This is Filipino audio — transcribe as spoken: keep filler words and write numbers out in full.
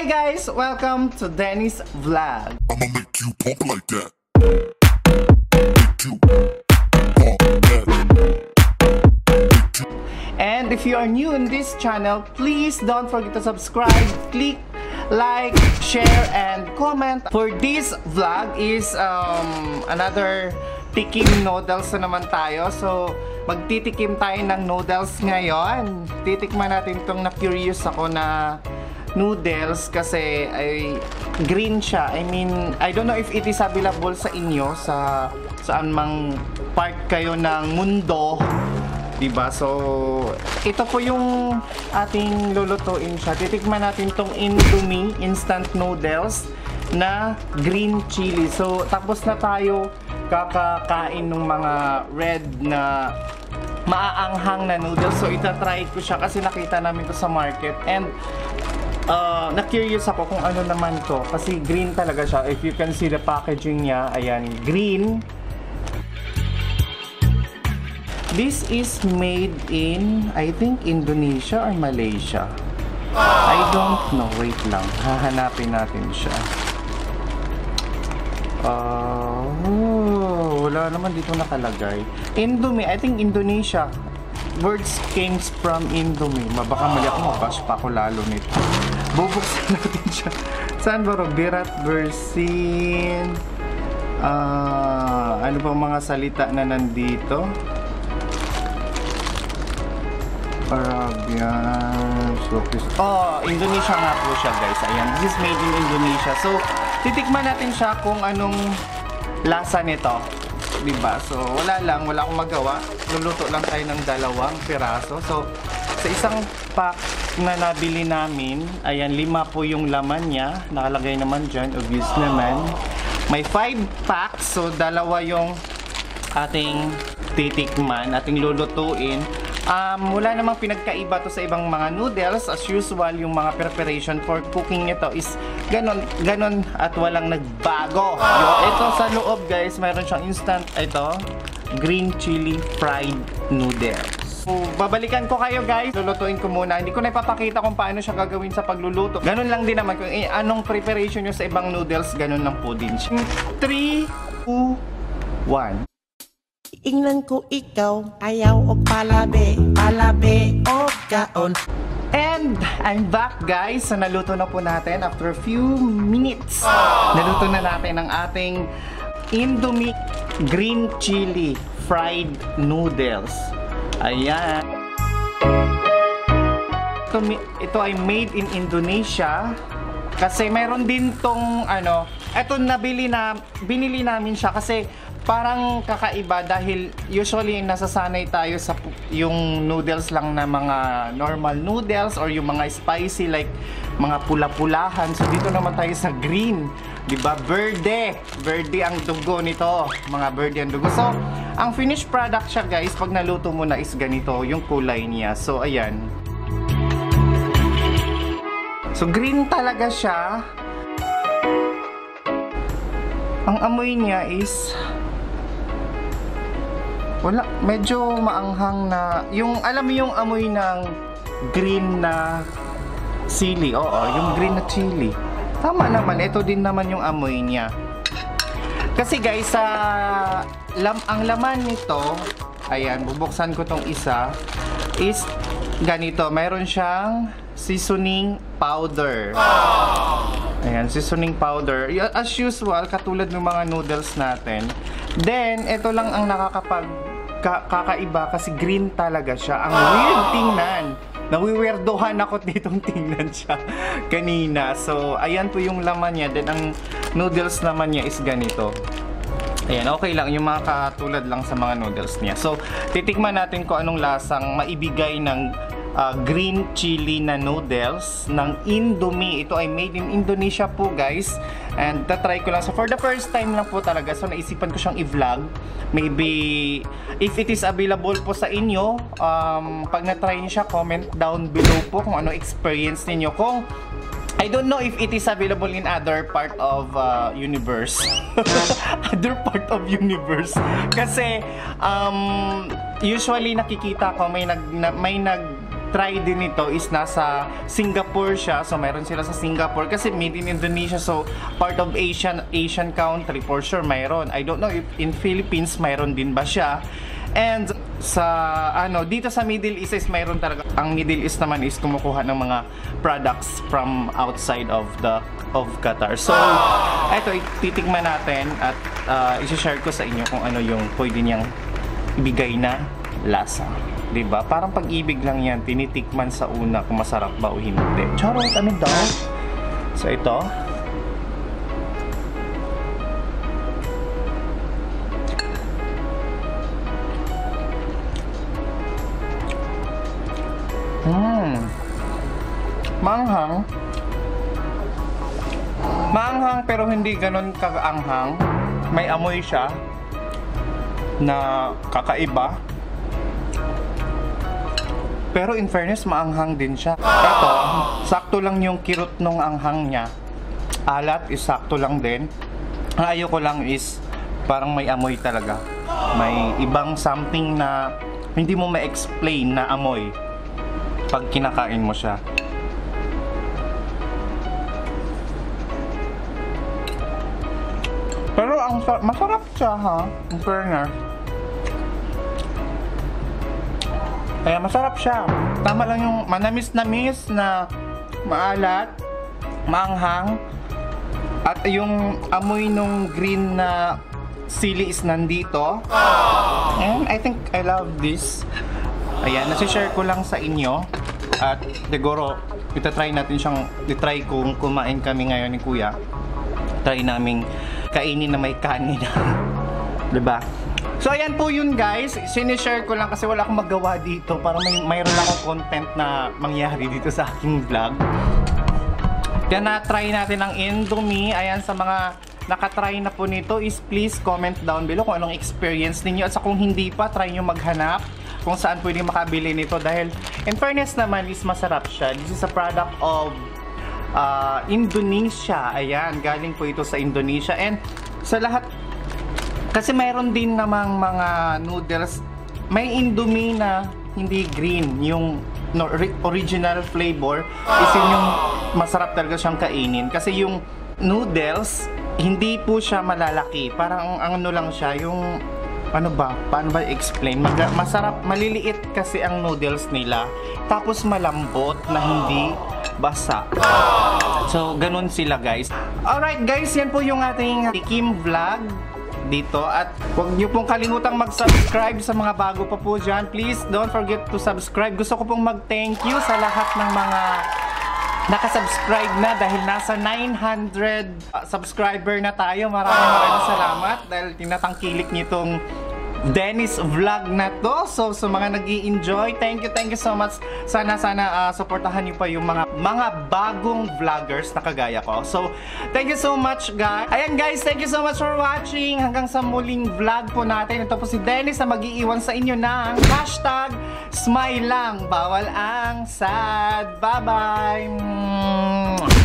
guys! Welcome to Dennis Vlog. I'ma make you pump like that. Make you pump that. And if you are new in this channel, please don't forget to subscribe, click like, share, and comment. For this vlog is um, another tikim noodles na naman tayo. So, magtitikim tayo ng noodles ngayon. Titikman natin itong na-curious ako na noodles kasi ay green siya. I mean, I don't know if it is available sa inyo sa saan mang part kayo ng mundo, diba? So, ito po yung ating lulutuin siya. Titikman natin tong Indomie instant noodles na green chili. So, tapos na tayo kakakain ng mga red na maaanghang na noodles. So, itatry ko siya kasi nakita namin to sa market. And Uh, na-curious ako kung ano naman to kasi green talaga siya. If you can see the packaging niya, ayan, green. This is made in, I think, Indonesia or Malaysia. I don't know. Wait lang. Hahanapin natin siya. Uh, oh, wala naman dito nakalagay. Indomie, I think Indonesia. Words came from Indomie. Baka mali ako, mabash pa ako lalo nito. Bubuksan natin siya. Saan ba? Birat Bersin. Uh, ano ba mga salita na nandito? Arabian. Oh, Indonesia nga po siya, guys. Ayan, this is made in Indonesia. So, titikman natin siya kung anong lasa nito. Diba? So, wala lang. Wala akong magawa. Luluto lang tayo ng dalawang piraso. So, sa isang pack na nabili namin, ayan, lima po yung laman niya. Nakalagay naman dyan. Obvious naman. May five packs. So, dalawa yung ating titikman, ating lulutuin. Um, wala namang pinagkaiba to sa ibang mga noodles. As usual, yung mga preparation for cooking nito is ganon, ganon at walang nagbago. Yung, ito sa loob, guys, mayroon siyang instant, ito, green chili fried noodles. So, babalikan ko kayo, guys. Lulutuin ko muna. Hindi ko na ipapakita kung paano siya gagawin sa pagluluto. Ganon lang din naman. Kung eh, anong preparation nyo sa ibang noodles, ganon lang po din siya. three, two, one. Ingnan ko ikaw, ayaw o palabe, palabe o kaon. And I'm back, guys. So, naluto na po natin after a few minutes. Naluto na natin ang ating Indomie green chili fried noodles. Ayan. Ito, ito ay made in Indonesia. Kasi mayroon din tong ano, eto nabili na, binili namin siya kasi parang kakaiba dahil usually nasasanay tayo sa yung noodles lang na mga normal noodles or yung mga spicy like mga pula-pulahan. So dito naman tayo sa green, 'di ba? Verde, verde ang dugo nito, mga verde ang dugo. So ang finished product siya, guys, pag naluto mo na is ganito yung kulay niya. So ayan. So green talaga siya. Ang amoy niya is wala, medyo maanghang na, yung alam mo yung amoy ng green na sili. Oo, yung green na chili. Tama naman, ito din naman yung amoy niya. Kasi, guys, sa lam, ang laman nito, ayan, bubuksan ko tong isa, is ganito, mayroon siyang seasoning powder. Ayan, seasoning powder. As usual, katulad ng mga noodles natin. Then, ito lang ang nakakapag ka kakaiba kasi green talaga siya. Ang weird tingnan. Nawiweirdohan ako ditong tingnan siya kanina. So, ayan po yung laman niya. Then, ang noodles naman niya is ganito. Ayan, okay lang. Yung mga katulad lang sa mga noodles niya. So, titikman natin kung anong lasang maibigay ng uh, green chili na noodles ng Indomie. Ito ay made in Indonesia po, guys. And tatry ko lang. So, for the first time lang po talaga. So, naisipan ko siyang i-vlog. Maybe, if it is available po sa inyo, um, pag na-try niyo siya, comment down below po kung ano experience niyo. Kung, I don't know if it is available in other part of uh, universe. Other part of universe. Kasi, um, usually nakikita ko may nag, na, may nag nag-try din ito is nasa Singapore siya. So mayroon sila sa Singapore kasi made in Indonesia. So part of Asian Asian country for sure mayroon. I don't know if in Philippines mayroon din ba siya. And sa ano dito sa Middle East is mayroon talaga. Ang Middle East naman is kumukuha ng mga products from outside of the of Qatar. So eto titikman natin at uh, i-share ko sa inyo kung ano yung pwede niyang ibigay na lasa. 'Di ba? Parang pag-ibig lang 'yan, tinitikman sa una kung masarap ba o hindi. Charot, ano daw? So ito. Hmm. Maanghang. Maanghang pero hindi ganun kakaanghang. May amoy siya na kakaiba. Pero in fairness, maanghang din siya. Ito, sakto lang yung kirot nung anghang niya. Alat is sakto lang din. Ang ayoko lang is parang may amoy talaga. May ibang something na hindi mo ma-explain na amoy pag kinakain mo siya. Pero ang masarap siya, ha? In fairness. Kaya masarap siya. Tama lang yung manamis-namis na maalat, maanghang, at yung amoy nung green na sili is nandito. And I think I love this. Ayan, nasi-share ko lang sa inyo. At siguro, itatry natin siyang, itry kung kumain kami ngayon ni Kuya. Try naming kainin na may kanin. Diba? So ayan po yun guys, sinishare ko lang kasi wala akong magawa dito para may mayroon akong content na mangyari dito sa aking vlog. Kaya na-try natin ang Indomie. Ayan, sa mga nakatry na po nito is please comment down below kung anong experience ninyo. At sa kung hindi pa, try nyo maghanap kung saan pwede makabili nito dahil in fairness naman is masarap siya. This is a product of uh, Indonesia. Ayan, galing po ito sa Indonesia. And sa lahat, kasi mayroon din namang mga noodles, may Indomie na hindi green, yung no, original flavor is yun yung masarap talaga siyang kainin. Kasi yung noodles, hindi po siya malalaki. Parang ang ano lang siya, yung ano ba, paano ba i-explain? Mag masarap, maliliit kasi ang noodles nila. Tapos malambot na hindi basa. So, ganun sila guys. Alright guys, yan po yung ating tikim vlog dito. At huwag niyo pong kalimutang mag-subscribe sa mga bago pa po dyan. Please don't forget to subscribe. Gusto ko pong mag-thank you sa lahat ng mga nakasubscribe na dahil nasa nine hundred uh, subscriber na tayo. Maraming maraming salamat dahil tinatangkilik nitong Dennis vlog na to. So sa so mga nag-i-enjoy, thank you, thank you so much. Sana sana uh, supportahan niyo pa yung mga mga bagong vloggers na kagaya ko. So thank you so much guys. Ayan guys, thank you so much for watching. Hanggang sa muling vlog po natin. Ito po si Dennis na mag-iiwan sa inyo ng hashtag smile lang, bawal ang sad. Bye bye.